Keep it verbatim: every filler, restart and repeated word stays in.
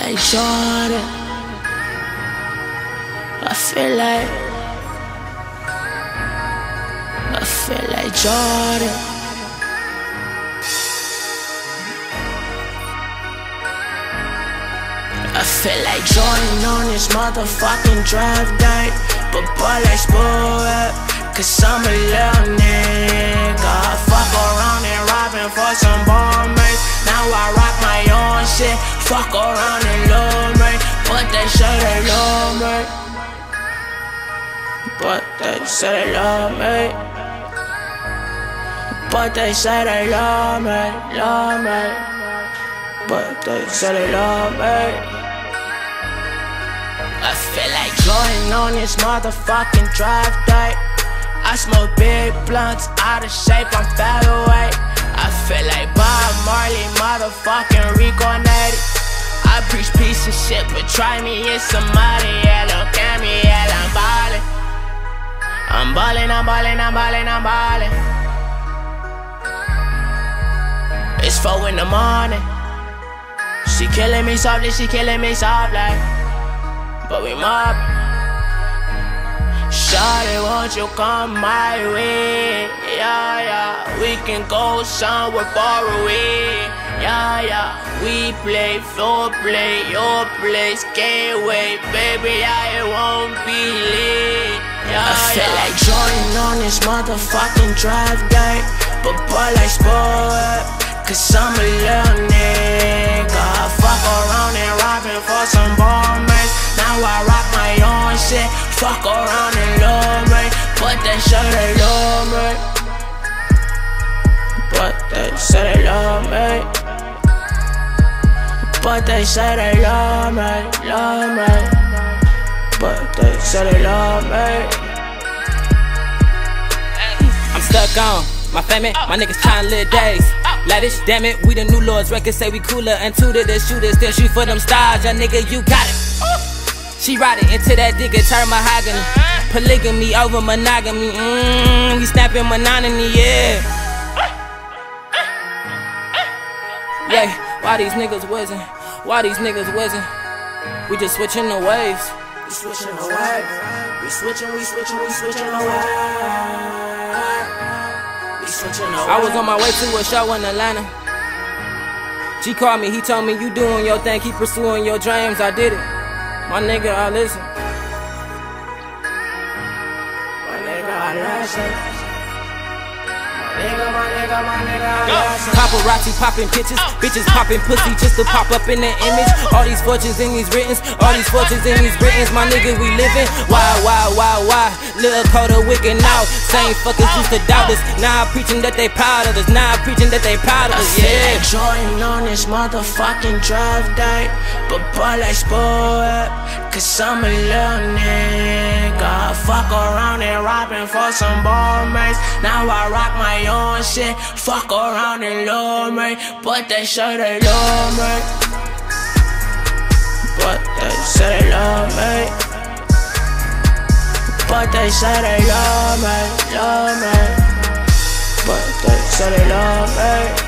like Jordan. I feel like I feel like Jordan. I feel like Jordan on this motherfucking draft day, but boy like Spud Rough, cause I'm a little nigga. Fuck around and robbing for some bombers. Now I rock my own shit. Fuck around and love me, but they say they love me. But they say they love me. But they say they love me, love me. But they say they love me. I feel like Jordan on this motherfucking draft day. I smoke big blunts, out of shape, I'm fat away. I feel like Bob Marley, motherfucking reincarnated. I preach piece of shit, but try me, it's somebody, yeah, look at me, yeah, I'm ballin'. I'm ballin', I'm ballin', I'm ballin', I'm ballin'. It's four in the morning. She killing me softly, she killing me softly, but we mob. Shawty, won't you come my way? Yeah, yeah, we can go somewhere far away. Yeah, yeah, we play, floor play, your place, can't wait, baby, I won't be late. Yeah, I feel yeah. like Jordan on this motherfucking draft day, but boy like Spud Rough, cause I'm a little nigga. Fuck around and robbing for some bombers. Now I rock my own shit. Fuck around and love me, but they say they love me. But they say they love me. But they say they love me, love me. But they say they love me. I'm stuck on my family, my niggas tryna live days. Lavish, damn it, we the new lords. Records say we cooler and tutor the shooters. Still shoot for them stars, young nigga, you got it. She ride it into that digger, turn mahogany. Polygamy over monogamy. Mmm, we snapping monotony, yeah. Yeah, why these niggas whizzing? Why these niggas whizzing? We just switching the waves. We switching the waves. We switching, we switching, we switching the waves. I was on my way to a show in Atlanta. She called me, he told me, you doing your thing, keep pursuing your dreams. I did it. My nigga, I listen. My nigga, I listen. My nigga, my nigga, my nigga, I listen. Paparazzi popping pictures, bitches popping pussy just to pop up in the image. All these fortunes in these writtens, all these fortunes in these writtens. My nigga, we living. Why, why, why, why? Little Coda wicked now. Same fuckers used to doubt us. Now I'm preaching that they proud of us. Now I'm preaching that they proud of us. I feel Yeah. like Jordan on this motherfucking draft day, but boy like Spud Rough, cause I'm a little nigga. Fuck around and robbing for some bombers. Now I rock my own shit. Fuck around and love me, but they say they love me. But they say they love me. But they say they love me, love me. But they say they love me.